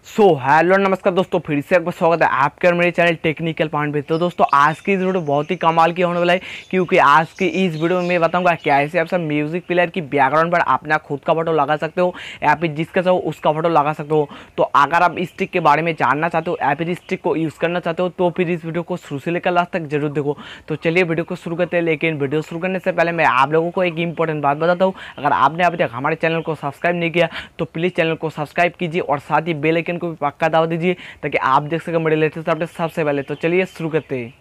Hello नमस्कार दोस्तों, फिर से एक बार स्वागत है आपके और मेरे चैनल टेक्निकल पॉइंट पे। तो दोस्तों आज की इस वीडियो बहुत ही कमाल की होने वाला है, क्योंकि आज की इस वीडियो में मैं बताऊंगा कैसे आप सब म्यूजिक प्लेयर की बैकग्राउंड पर अपना खुद का फोटो लगा सकते हो या फिर जिसका चाहो उसका फोटो लगा सकते हो। तो अगर आप इस ट्रिक के बारे में जानना चाहते हो या फिर इस ट्रिक को यूज़ करना चाहते हो तो फिर इस वीडियो को शुरू से लेकर लास्ट तक जरूर देखो। तो चलिए वीडियो को शुरू करते हैं, लेकिन वीडियो शुरू करने से पहले मैं आप लोगों को एक इंपॉर्टेंट बात बताता हूँ। अगर आपने अभी तक हमारे चैनल को सब्सक्राइब नहीं किया तो प्लीज़ चैनल को सब्सक्राइब कीजिए और साथ ही बेल आइकन को भी पक्का दबा दीजिए ताकि आप देख सकें मेरे लेटेस्ट अपडेट सबसे पहले। तो चलिए शुरू करते हैं।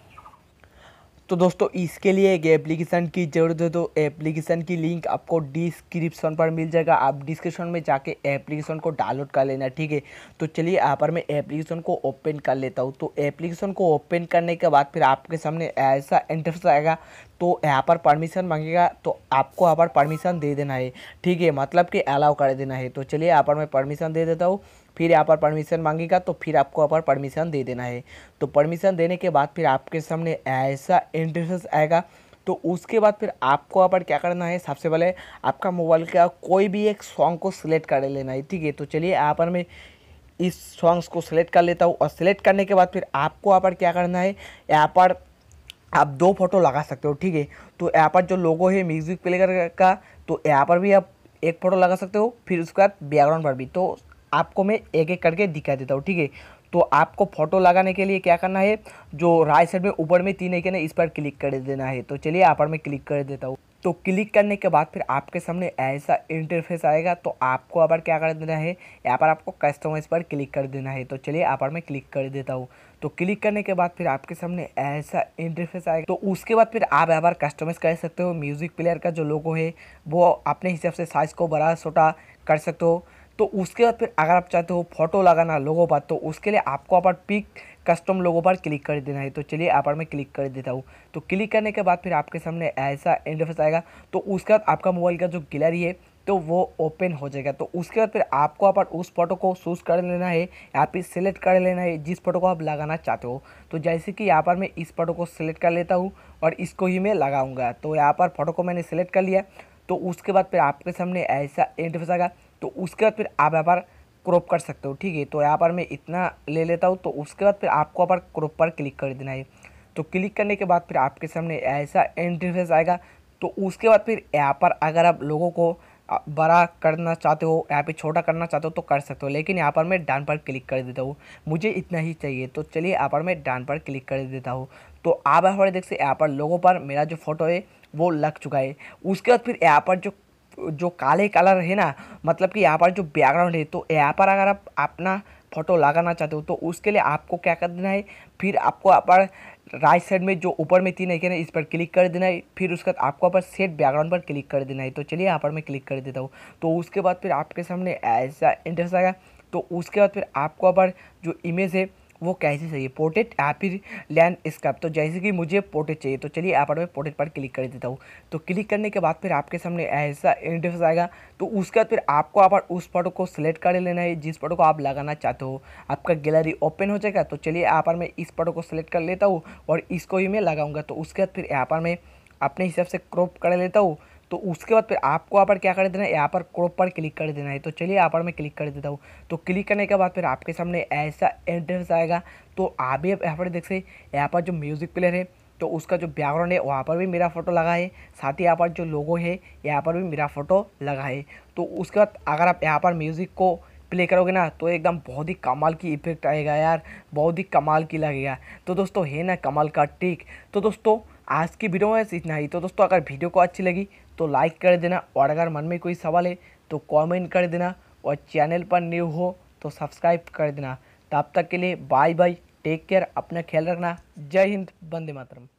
तो दोस्तों इसके लिए एक एप्लीकेशन की ज़रूरत है। तो एप्लीकेशन की लिंक आपको डिस्क्रिप्शन पर मिल जाएगा, आप डिस्क्रिप्शन में जाके एप्लीकेशन को डाउनलोड कर लेना, ठीक है। तो चलिए यहाँ पर मैं एप्लीकेशन को ओपन कर लेता हूँ। तो एप्लीकेशन को ओपन करने के बाद फिर आपके सामने ऐसा इंटरफेस आएगा। तो यहाँ पर परमिशन मांगेगा, तो आपको यहाँ पर परमिशन दे देना है, ठीक है, मतलब कि अलाउ कर देना है। तो चलिए यहाँ पर मैं परमिशन दे देता हूँ। फिर यहाँ पर परमिशन मांगेगा तो फिर आपको यहाँ पर परमिशन दे देना है। तो परमिशन देने के बाद फिर आपके सामने ऐसा इंटरफेस आएगा। तो उसके बाद फिर आपको यहाँ पर क्या करना है, सबसे पहले आपका मोबाइल का कोई भी एक सॉन्ग को सिलेक्ट कर लेना है, ठीक है। तो चलिए यहाँ पर मैं इस सॉन्ग्स को सिलेक्ट कर लेता हूँ और सिलेक्ट करने के बाद फिर आपको यहाँ पर क्या करना है, यहाँ पर आप दो फोटो लगा सकते हो, ठीक है। तो यहाँ पर जो लोगो है म्यूजिक प्लेयर का, तो यहाँ पर भी आप एक फ़ोटो लगा सकते हो, फिर उसके बाद बैकग्राउंड पर भी। तो आपको मैं एक एक करके दिखा देता हूँ, ठीक है। तो आपको फ़ोटो लगाने के लिए क्या करना है, जो राइट साइड में ऊपर में तीन आइकन है इस पर क्लिक कर देना है। तो चलिए यहाँ पर मैं क्लिक कर देता हूँ। तो क्लिक करने के बाद फिर आपके सामने ऐसा इंटरफेस आएगा। तो आपको यहाँ पर क्या कर देना है, यहाँ पर आपको कस्टमाइज पर क्लिक कर देना है। तो चलिए यहाँ पर मैं क्लिक कर देता हूँ। तो क्लिक करने के बाद फिर आपके सामने ऐसा इंटरफेस आएगा। तो उसके बाद फिर आप यहाँ पर कस्टमाइज कर सकते हो। म्यूज़िक प्लेयर का जो लोगो है वो अपने हिसाब से साइज़ को बड़ा छोटा कर सकते हो। तो उसके बाद फिर अगर आप चाहते हो फोटो लगाना लोगो पर, तो उसके लिए आपको यहाँ पर पिक कस्टम लोगो पर क्लिक कर देना है। तो चलिए यहाँ पर मैं क्लिक कर देता हूँ। तो क्लिक करने के बाद फिर आपके सामने ऐसा इंटरफेस आएगा। तो उसके बाद आपका मोबाइल का जो गैलरी है तो वो ओपन हो जाएगा। तो उसके बाद फिर आपको यहाँ पर उस फोटो को चूज़ कर लेना है, यहाँ पे सिलेक्ट कर लेना है जिस फोटो को आप लगाना चाहते हो। तो जैसे कि यहाँ पर मैं इस फोटो को सिलेक्ट कर लेता हूँ और इसको ही मैं लगाऊंगा। तो यहाँ पर फोटो को मैंने सिलेक्ट कर लिया। तो उसके बाद फिर आपके सामने ऐसा इंटरफेस आएगा। तो उसके बाद फिर आप यहाँ पर क्रॉप कर सकते हो, ठीक है। तो यहाँ पर मैं इतना ले लेता हूँ। तो उसके बाद फिर आपको यहाँ पर क्रॉप पर क्लिक कर देना है। तो क्लिक करने के बाद फिर आपके सामने ऐसा इंटरफेस आएगा। तो उसके बाद फिर यहाँ पर अगर आप लोगों को बड़ा करना चाहते हो या फिर छोटा करना चाहते हो तो कर सकते हो, लेकिन यहाँ पर मैं डन पर क्लिक कर देता हूँ, मुझे इतना ही चाहिए। तो चलिए यहाँ पर मैं डन पर क्लिक कर देता हूँ। तो आप यहाँ पर देख सकते यहाँ पर लोगों पर मेरा जो फोटो है वो लग चुका है। उसके बाद फिर यहाँ पर जो जो काले कलर है ना, मतलब कि यहाँ पर जो बैकग्राउंड है, तो यहाँ पर अगर आप अपना फ़ोटो लगाना चाहते हो तो उसके लिए आपको क्या कर देना है, फिर आपको यहाँ पर राइट साइड में जो ऊपर में तीन आइकन है इस पर क्लिक कर देना है। फिर उसके बाद आपको यहाँ पर सेट बैकग्राउंड पर क्लिक कर देना है। तो चलिए यहाँ पर मैं क्लिक कर देता हूँ। तो उसके बाद फिर आपके सामने ऐसा इंटरफेस आएगा। तो उसके बाद फिर आपको यहाँ पर जो इमेज है वो कैसे चाहिए, पोर्ट्रेट या फिर लैंडस्केप। तो जैसे कि मुझे पोर्ट्रेट चाहिए, तो चलिए यहाँ पर मैं पोर्ट्रेट पर क्लिक कर देता हूँ। तो क्लिक करने के बाद फिर आपके सामने ऐसा इंटरफेस आएगा। तो उसके बाद फिर आपको यहाँ पर उस फोटो को सिलेक्ट कर लेना है जिस फोटो को आप लगाना चाहते हो। आपका गैलरी ओपन हो जाएगा। तो चलिए यहाँ पर मैं इस फोटो को सिलेक्ट कर लेता हूँ और इसको ही मैं लगाऊंगा। तो उसके बाद फिर यहाँ पर मैं अपने हिसाब से क्रॉप कर लेता हूँ। तो उसके बाद फिर आपको यहाँ पर क्या कर देना है, यहाँ पर क्रॉप पर क्लिक कर देना है। तो चलिए यहाँ पर मैं क्लिक कर देता हूँ। तो क्लिक करने के बाद फिर आपके सामने ऐसा इंटरफेस आएगा। तो आप भी यहाँ पर देख सकते यहाँ पर जो म्यूज़िक प्लेयर है तो उसका जो बैकग्राउंड है वहाँ पर भी मेरा फ़ोटो लगा है, साथ ही यहाँ पर जो लोगो है यहाँ पर भी मेरा फ़ोटो लगा है। तो उसके बाद अगर आप यहाँ पर म्यूज़िक को प्ले करोगे ना तो एकदम बहुत ही कमाल की इफेक्ट आएगा यार, बहुत ही कमाल की लगेगा। तो दोस्तों है ना कमाल का ट्रिक। तो दोस्तों आज की वीडियो में इतना ही। तो दोस्तों अगर वीडियो को अच्छी लगी तो लाइक कर देना, और अगर मन में कोई सवाल है तो कमेंट कर देना, और चैनल पर न्यू हो तो सब्सक्राइब कर देना। तब तक के लिए बाय बाय, टेक केयर, अपना ख्याल रखना। जय हिंद, वंदे मातरम।